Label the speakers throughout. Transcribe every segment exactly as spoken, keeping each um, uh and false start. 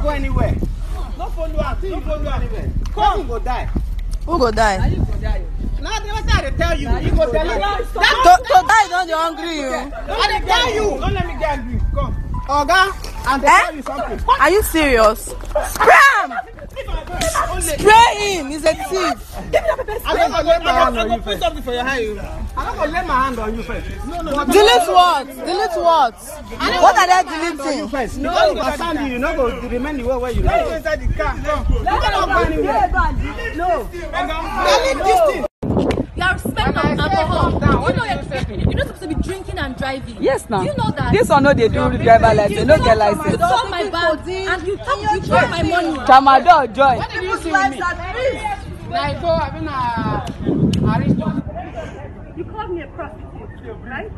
Speaker 1: go anywhere. Don't follow her. Don't follow her anywhere. Come, go die.
Speaker 2: Who go die?
Speaker 1: Now they must have to tell you. You go tell you.
Speaker 2: To to die don't you hungry you?
Speaker 1: I dey tell you. Don't let me get angry. Come. Oga, and they tell you something.
Speaker 2: Are you serious? Scram! Spray him. He's a thief.
Speaker 1: I'm not gonna lay my hand on you first. Something for your hand. I'm not gonna lay my hand on you first. No, no.
Speaker 2: Delete what? Delete what? What are they deleting?
Speaker 1: First. No, because if I stand you, you not go remain the way where you are. Go inside the car. Come. Let me not go anywhere. No. Delete this thing.
Speaker 3: You are respecting alcohol. You know you're, you're not supposed to be drinking and driving.
Speaker 4: Yes, now.
Speaker 3: You know that.
Speaker 4: This one no they do driver license. They don't get license.
Speaker 3: You took my bag and you took you took my money.
Speaker 4: Tramadol join.
Speaker 1: What did you see with me? Like, go, I mean, uh, Aristo.
Speaker 3: You called me a prostitute, right?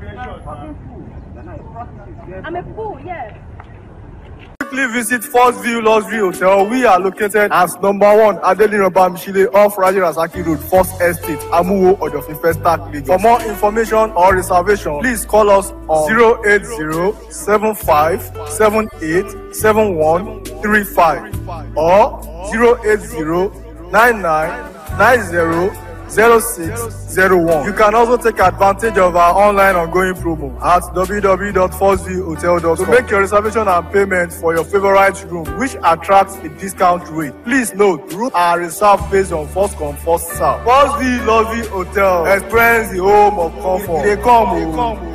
Speaker 3: I'm a fool, yes.
Speaker 5: Quickly visit First View Luxury Hotel. We are located at number one Adelino Bamshile off Raji Rasaki Road, First Estate, Amuwo, Odofin Festac, Lagos. For more information or reservation, please call us on zero eight zero, seven five seven eight, seven one three five or zero eight zero, nine nine nine zero, zero six zero one. You can also take advantage of our online ongoing promo at w w w dot first view hotel dot com to make your reservation and payment for your favorite room, which attracts a discount rate. Please note, rooms are reserved based on first come, first serve. First View Luxury Hotel. Experience the home of comfort. They come, they come.